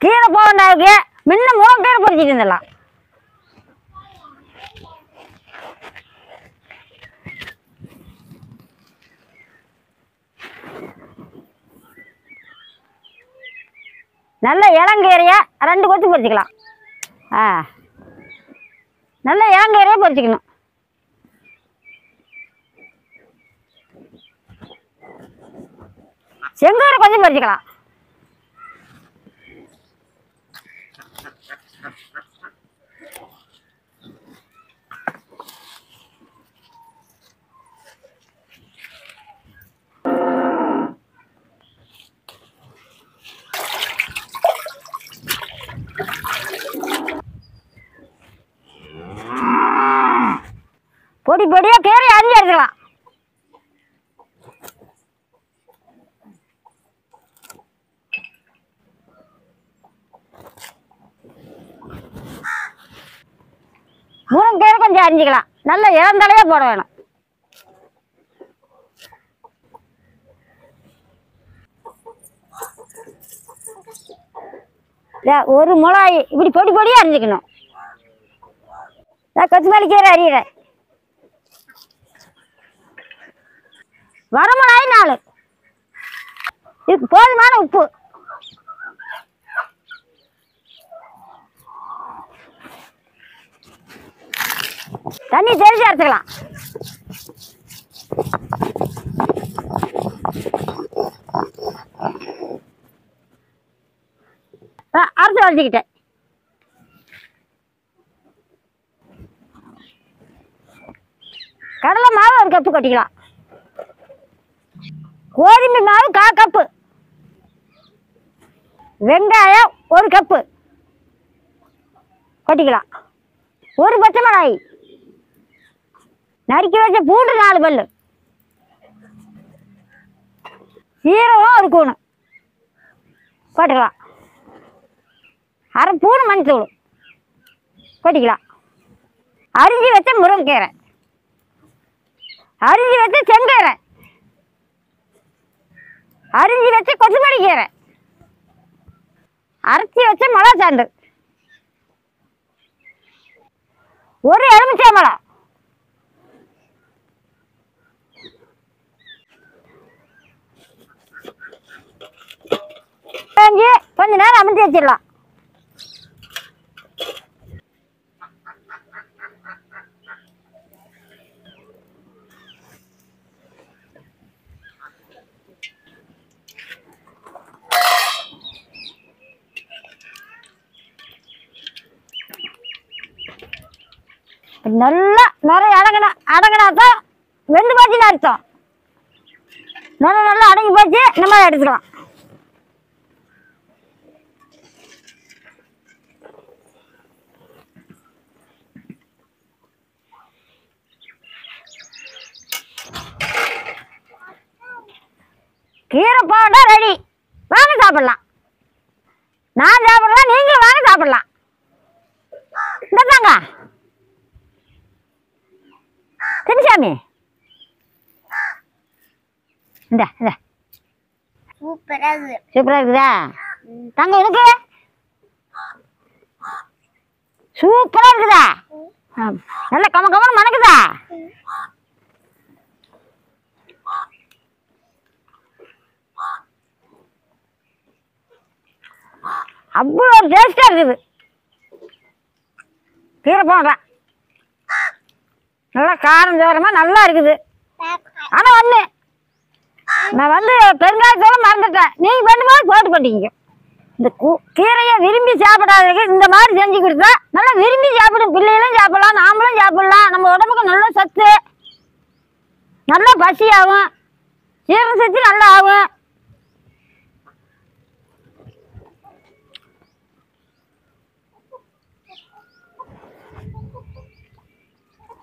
கீரை போகண்டாவுக்கு முன்ன முருங்கைக்கீரை பொறிச்சிட்டு இருந்தலாம். நல்ல இளங்கீரையை 2 கொத்து பொறிச்சிக்கலாம். நல்ல இளங்கீரையை பொறிச்சிக்கணும். செங்கீரை கொஞ்சம் பொறிச்சிக்கலாம். பொடி பொடியா கீரை அரிஞ்சு எடுத்துக்கலாம். முருங்கைக்கீரை கொஞ்சம் அரிஞ்சிக்கலாம். நல்ல இளந்தலையா போட வேணும். ஒரு மிளகாய் இப்படி பொடி பொடியா அரிஞ்சிக்கணும். கொத்தமல்லி கீரை அரியிறேன். வரமிளகாய் 4. இதுக்கு போதுமான உப்பு. தண்ணி தெளிச்சு அரைச்சிக்கலாம். அரைச்சி வச்சுக்கிட்டேன். கடலை மாவு 1 கப்பு கொட்டிக்கலாம். கோதுமை மாவு 1/4 கப்பு. வெங்காயம் 1 கப்பு கொட்டிக்கலாம். 1 பச்சை மிளகாய், நறுக்கி வச்ச பூண்டு 4 பல்லு, சீரகம் 1 ஸ்பூனு போட்டுக்கலாம். 1/2 ஸ்பூன் மஞ்சள் கொட்டிக்கலாம். அரிஞ்சு வச்ச முருங்கைக்கீரை, அரிஞ்சு வச்ச செங்கீரை, அரிஞ்சு வச்ச கொத்தமல்லி கீரை, அரைச்சி வச்ச மிளகா சாந்து, 1 எலுமிச்சம்பழம், கொஞ்ச நேரம் அமுத்தி வச்சிடலாம். நல்லா நிறைய அடங்கினாதான் வெந்து போச்சுன்னு அர்த்தம். நல்லா அடங்கி போச்சு. நம்ம எடுத்துக்கலாம். கீரை போண்டா ரெடி. வாங்க சாப்பிடலாம். நான் சாப்பிடலாம், நீங்களும் வாங்க சாப்பிடலாம். இந்தாங்க தினிசாமி, இந்த சூப்பரா இருக்குதா தங்க? எனக்கு சூப்பரா இருக்குதா? நல்ல கமன்னு மணக்குதா? அவ்வளோ டேஸ்டா இருக்குது. கீரை போண்டா நல்லா காரம் சோரமா நல்லா இருக்குது. ஆனா ஒண்ணு, நான் பெருங்காயத்தோட மறந்துட்டேன். நீங்க பண்ணும்போது போட்டு போட்டீங்க. இந்த கீரையை விரும்பி சாப்பிடாதீங்க. இந்த மாதிரி செஞ்சு கொடுத்தா நல்லா விரும்பி சாப்பிடும். பிள்ளைகளும் சாப்பிடலாம், நாமளும் சாப்பிடலாம். நம்ம உடம்புக்கு நல்ல சத்து, நல்லா பசி ஆகும், ஜீரண சக்தி நல்லா ஆகும்.